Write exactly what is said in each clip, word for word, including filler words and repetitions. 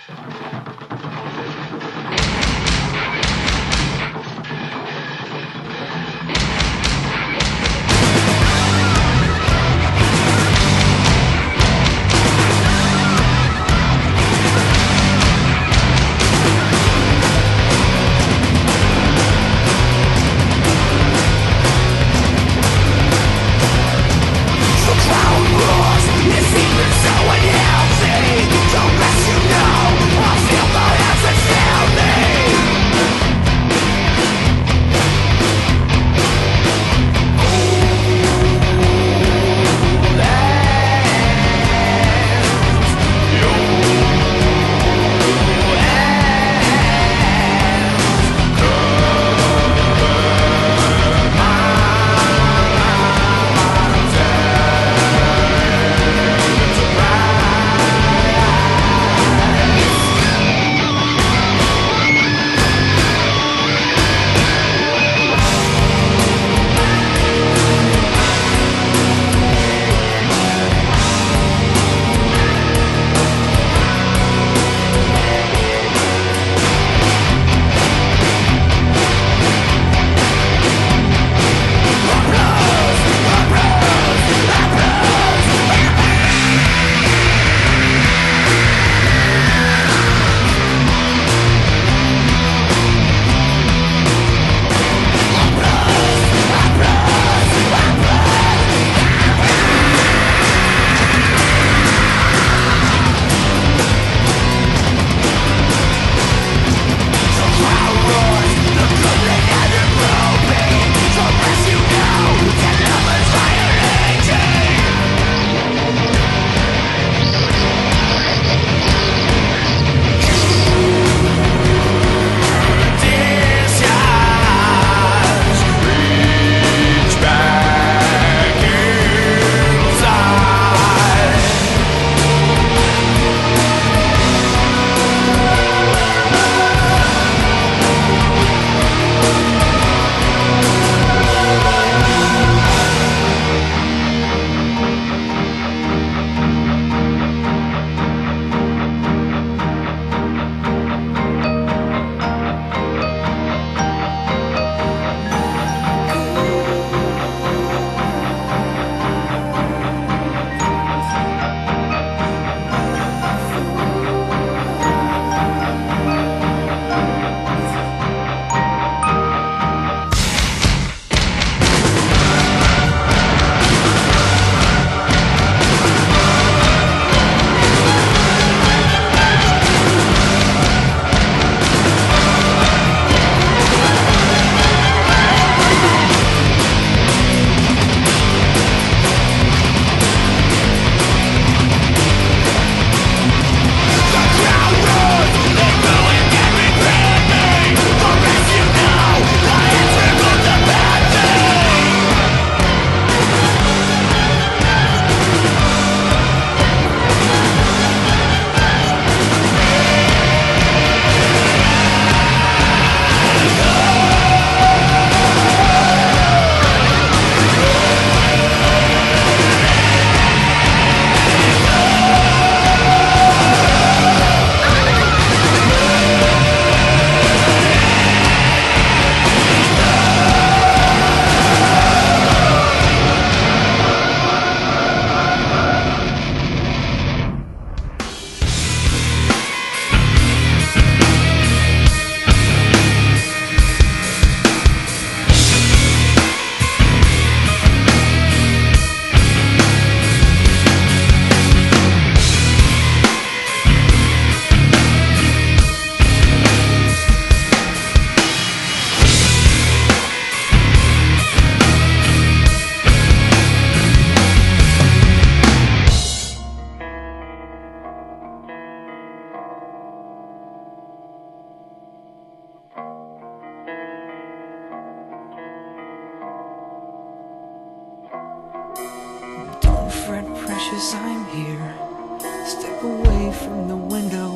'Cause I'm here. Step away from the window.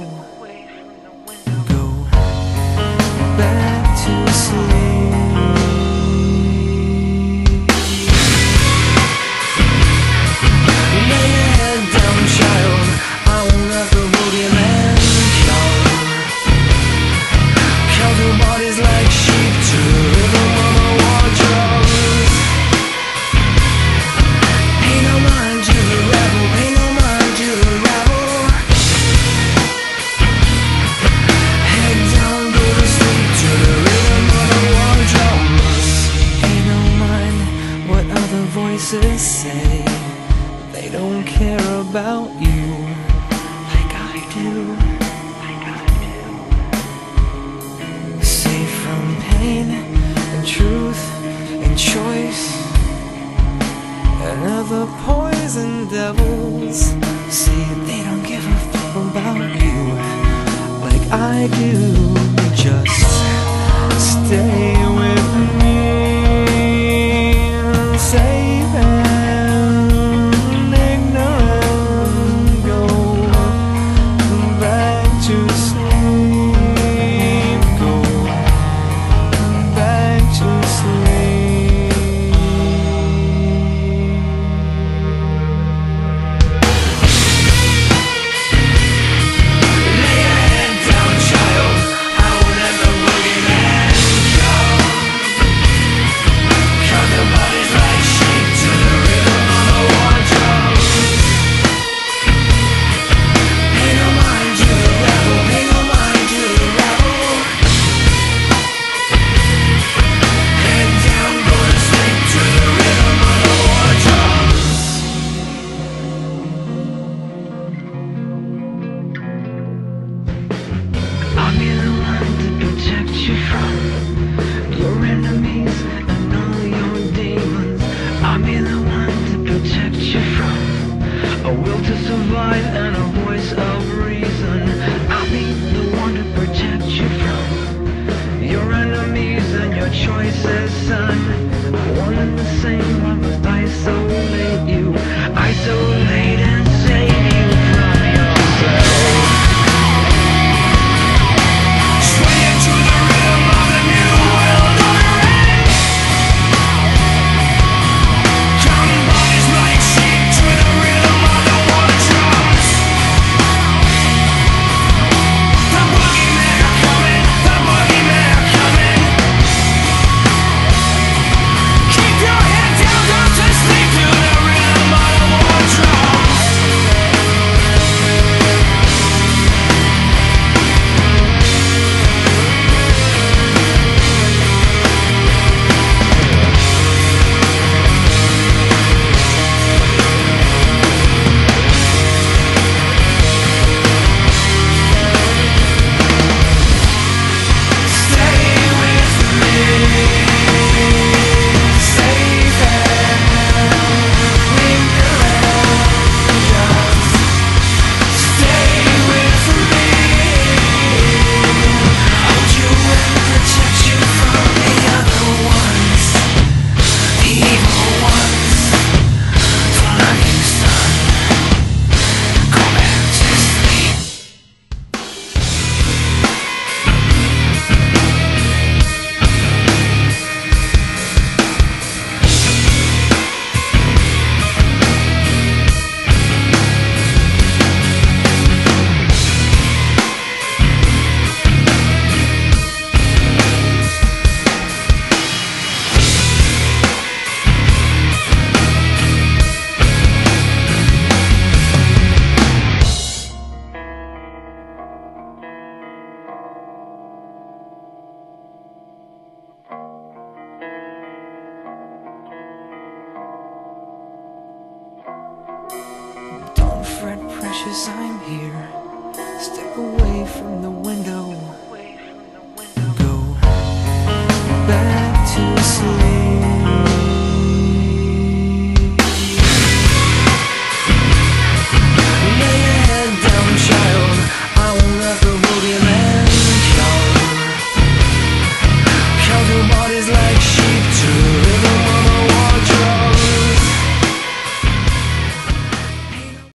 Go back to sleep. Lay your head down, child. I won't have to hold your hand, child. safe from pain and truth and choice and other poison devils. See, they don't give a fuck about you like I do. Just stay with me, safe and ignorant. Go back to sleep. Go back to sleep. Lay your head down, child. I will let the boogeyman go. Cut the bodies like sheep to the rhythm of the wardrobe. Pay no mind to the rebel, pay no mind to the rebel. Head down, go to sleep to the rhythm of the wardrobe. I'll be the one to protect you from your enemies and all your demons. I'll be the one to protect you from a will to survive and a voice of reason. I'll be the one to protect you from your enemies and your choices, son. One and the same, I must isolate you, isolate and save you from yourself. Sway into the rhythm of the new world order. Count bodies like sheep to the rhythm of the wardrobes. The boogeymen are coming, the boogeymen are coming. Keep your head down, go to sleep to the rhythm of the wardrobes. Stay with me, safe and ignorant. Just stay with me. Hold you and protect you from the other ones, the evil ones. Don't love you, son. Go back to sleep. Don't fret, precious, I'm here. Step away from the window. Go back to sleep.